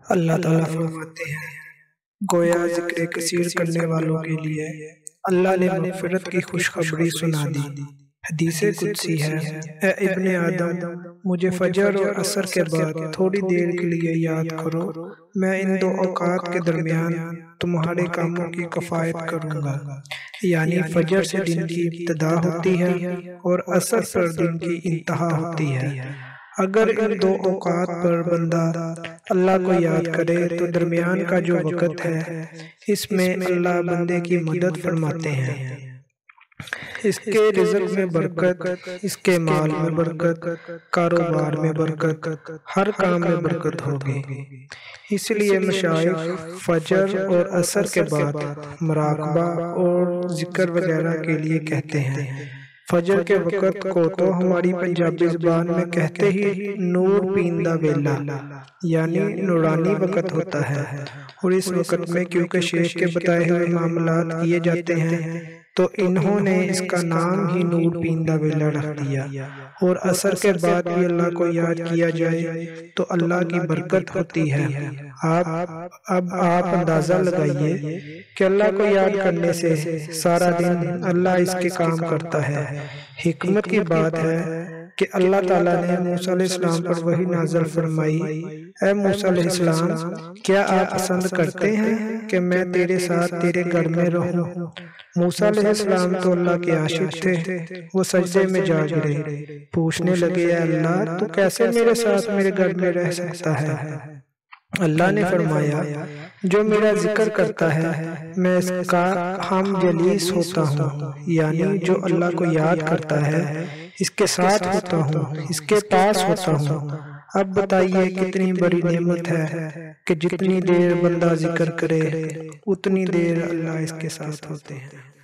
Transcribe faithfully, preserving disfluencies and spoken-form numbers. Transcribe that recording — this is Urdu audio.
اللہ تعالیٰ فرماتے ہیں گویا ذکر کثیر کرنے والوں کے لیے اللہ نے مغفرت کی خوشخبری سنا دی۔ حدیث قدسی ہے، اے ابن آدم مجھے فجر اور عصر کے بعد تھوڑی دیر کے لیے یاد کرو، میں ان دو اوقات کے درمیان تمہارے کاموں کی کفایت کروں گا۔ یعنی فجر سے دن کی ابتدا ہوتی ہے اور عصر پر دن کی انتہا ہوتی ہے۔ اگر ان دو اوقات پر بندہ اللہ کو یاد کرے تو درمیان کا جو وقت ہے اس میں اللہ بندے کی مدد فرماتے ہیں، اس کے رزق میں برکت، اس کے مال میں برکت، کاروبار میں برکت، ہر کام میں برکت ہوگی۔ اس لیے مشائخ فجر اور عصر کے بعد مراقبہ اور ذکر وغیرہ کے لیے کہتے ہیں۔ فجر کے وقت کو تو ہماری پنجابی زبان میں کہتے ہی نور پیندہ ویلا یعنی نورانی وقت ہوتا ہے، اور اس وقت میں کیونکہ شیخ کے بتائے ہوئے معاملات کیے جاتے ہیں تو انہوں نے اس کا نام ہی نور پیندہ ویلا رکھ دیا۔ اور عصر کے بعد بھی اللہ کو یاد کیا جائے تو اللہ کی برکت ہوتی ہے۔ آپ اب آپ اندازہ لگائیے کہ اللہ کو یاد کرنے سے سارا دن اللہ اس کے کام کرتا ہے۔ حکمت کی بات ہے کہ اللہ تعالیٰ نے موسیٰ علیہ السلام پر وحی نازل فرمائی، اے موسیٰ علیہ السلام کیا آپ پسند کرتے ہیں کہ میں تیرے ساتھ تیرے گھر میں رہوں؟ موسیٰ علیہ السلام تو اللہ کے عاشق تھے، وہ سجدے میں جا گرے، پوچھنے لگے اے اللہ تو کیسے میرے ساتھ میرے گھر میں رہ سکتا ہے؟ اللہ نے فرمایا جو میرا ذکر کرتا ہے میں اس کا ہم جلیس ہوتا ہوں، یعنی جو اللہ کو یاد کرتا ہے اس کے ساتھ ہوتا ہوں، اس کے پاس ہوتا ہوں۔ اب بتائیے کتنی بڑی نعمت ہے کہ جتنی دیر بندہ ذکر کرے اتنی دیر اللہ اس کے ساتھ ہوتے ہیں۔